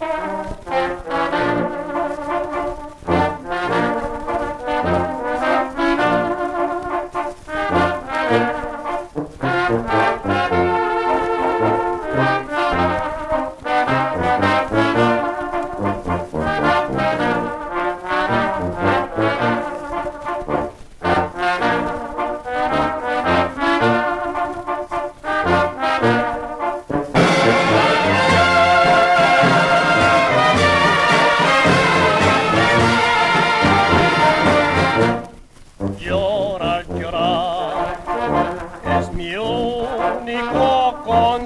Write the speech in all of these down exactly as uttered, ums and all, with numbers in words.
Llorar, llorar es mi único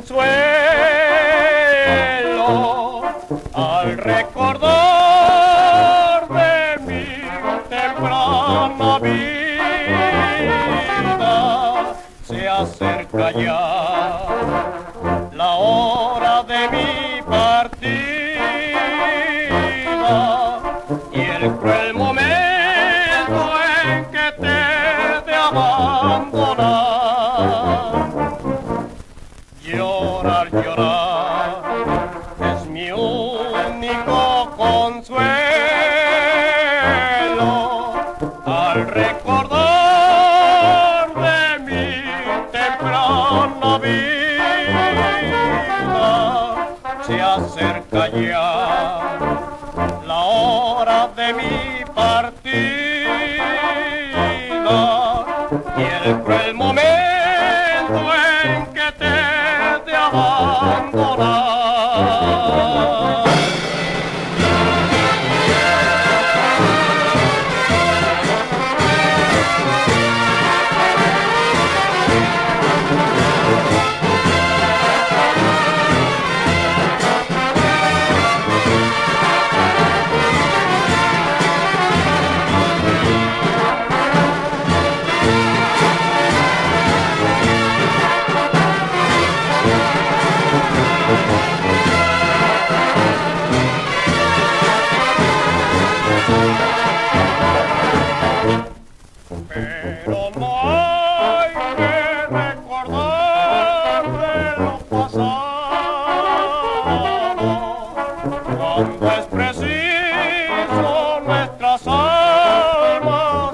consuelo al recordar de mi temprana vida. Se acerca ya la hora de mi partida y el cruel momento abandonar. Llorar, llorar es mi único consuelo al recordar de mi temprana vida. Se acerca ya la hora de mi partida y el cruel momento en que te he de abandonar. Pero no hay que recordar de lo pasado cuando es preciso nuestras almas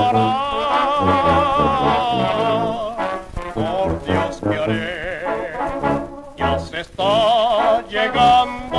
separar. Por Dios que haré, ya se está llegando